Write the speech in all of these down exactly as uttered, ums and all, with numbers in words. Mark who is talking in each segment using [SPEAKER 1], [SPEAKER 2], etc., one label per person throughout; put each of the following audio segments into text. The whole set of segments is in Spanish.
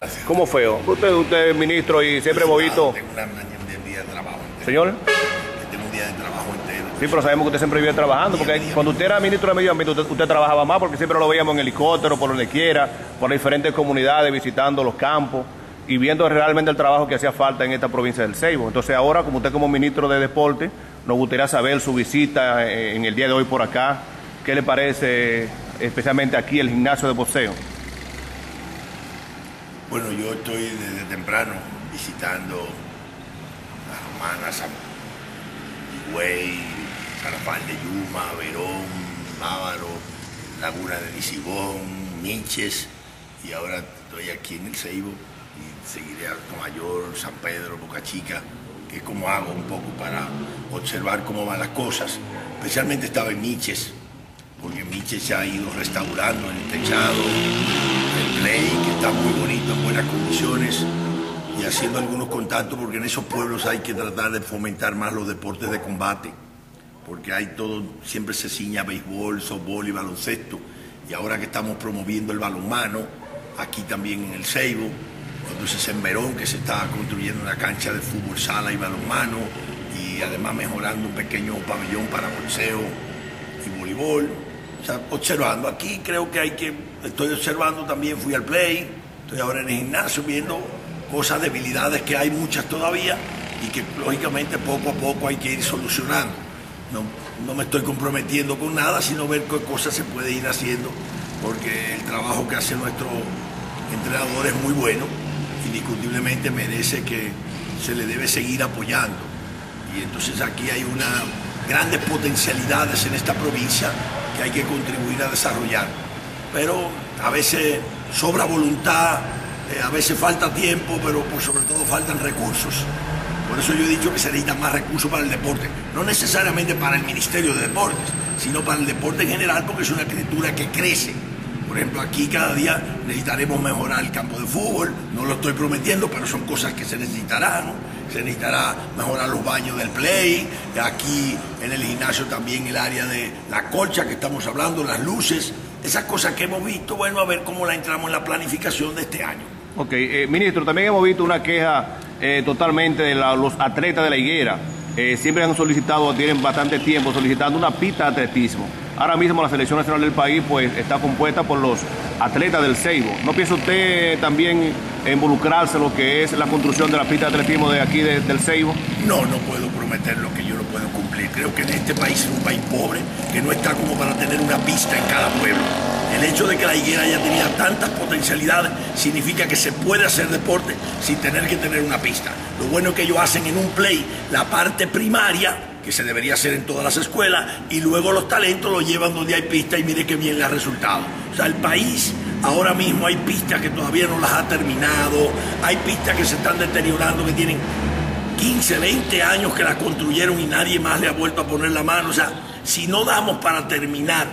[SPEAKER 1] ¿Cómo fue? Usted, usted es ministro y siempre hemos visto...
[SPEAKER 2] Tengo una, un día de trabajo entero.
[SPEAKER 1] ¿Señor?
[SPEAKER 2] Tengo un día de trabajo entero.
[SPEAKER 1] Sí, pero sabemos que usted siempre vive trabajando, porque cuando usted era ministro de Medio Ambiente, usted, usted trabajaba más, porque siempre lo veíamos en helicóptero, por donde quiera, por las diferentes comunidades, visitando los campos y viendo realmente el trabajo que hacía falta en esta provincia del Ceibo. Entonces ahora, como usted como ministro de Deporte, nos gustaría saber su visita en el día de hoy por acá. ¿Qué le parece especialmente aquí el gimnasio de boxeo?
[SPEAKER 2] Bueno, yo estoy desde temprano visitando las Romanas, San Higüey, San Rafael de Yuma, Verón, Bávaro, Laguna de Nisibón, Miches, y ahora estoy aquí en el Ceibo y seguiré a Alto Mayor, San Pedro, Boca Chica, que es como hago un poco para observar cómo van las cosas. Especialmente estaba en Miches, porque Miches se ha ido restaurando el techado, el play, que está muy bonito, en buenas condiciones, y haciendo algunos contactos, porque en esos pueblos hay que tratar de fomentar más los deportes de combate, porque hay todo, siempre se ciña béisbol, softball y baloncesto, y ahora que estamos promoviendo el balonmano, aquí también en el Ceibo, entonces en Verón, que se está construyendo una cancha de fútbol sala y balonmano, y además mejorando un pequeño pabellón para boxeo y voleibol. O sea, observando. Aquí creo que hay que, estoy observando también, fui al play, estoy ahora en el gimnasio viendo cosas, debilidades que hay muchas todavía y que lógicamente poco a poco hay que ir solucionando. No, no me estoy comprometiendo con nada, sino ver qué cosas se puede ir haciendo, porque el trabajo que hace nuestro entrenador es muy bueno, indiscutiblemente merece que se le debe seguir apoyando. Y entonces aquí hay unas grandes potencialidades en esta provincia que hay que contribuir a desarrollar, pero a veces sobra voluntad, eh, a veces falta tiempo, pero por sobre todo faltan recursos. Por eso yo he dicho que se necesitan más recursos para el deporte, no necesariamente para el Ministerio de Deportes, sino para el deporte en general, porque es una criatura que crece. Por ejemplo, aquí cada día necesitaremos mejorar el campo de fútbol, no lo estoy prometiendo, pero son cosas que se necesitarán, ¿no? Se necesitará mejorar los baños del play, aquí en el gimnasio también el área de la colcha que estamos hablando, las luces, esas cosas que hemos visto, bueno, a ver cómo la entramos en la planificación de este año.
[SPEAKER 1] Ok, eh, ministro, también hemos visto una queja eh, totalmente de la, los atletas de la Higuera. Eh, siempre han solicitado, tienen bastante tiempo solicitando una pista de atletismo. Ahora mismo la selección nacional del país pues está compuesta por los atletas del Ceibo. ¿No piensa usted también involucrarse en lo que es la construcción de la pista de atletismo de aquí de, del Ceibo?
[SPEAKER 2] No, no puedo prometer lo que yo no puedo cumplir. Creo que en este país es un país pobre, que no está como para tener una pista en cada pueblo. El hecho de que la Higuera haya tenido tantas potencialidades significa que se puede hacer deporte sin tener que tener una pista. Lo bueno es que ellos hacen en un play la parte primaria, que se debería hacer en todas las escuelas, y luego los talentos los llevan donde hay pista y mire qué bien le ha resultado. O sea, el país ahora mismo hay pistas que todavía no las ha terminado, hay pistas que se están deteriorando, que tienen quince, veinte años que las construyeron y nadie más le ha vuelto a poner la mano. O sea, si no damos para terminar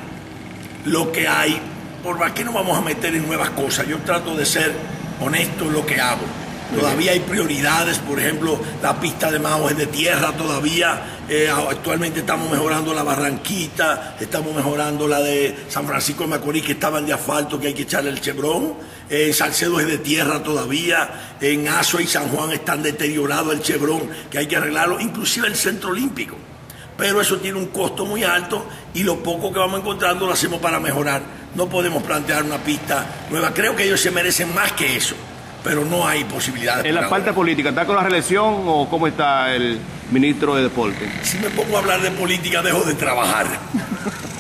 [SPEAKER 2] lo que hay, ¿por qué no vamos a meter en nuevas cosas? Yo trato de ser honesto en lo que hago. Todavía hay prioridades, por ejemplo, la pista de Mao es de tierra todavía, eh, actualmente estamos mejorando la Barranquita, estamos mejorando la de San Francisco de Macorís, que estaban de asfalto, que hay que echarle el chebrón, eh, en Salcedo es de tierra todavía, en Azua y San Juan están deteriorados el chebrón, que hay que arreglarlo, inclusive el Centro Olímpico. Pero eso tiene un costo muy alto y lo poco que vamos encontrando lo hacemos para mejorar. No podemos plantear una pista nueva, creo que ellos se merecen más que eso, pero no hay posibilidades.
[SPEAKER 1] ¿En la parte política está con la reelección o cómo está el ministro de Deporte?
[SPEAKER 2] Si me pongo a hablar de política dejo de trabajar.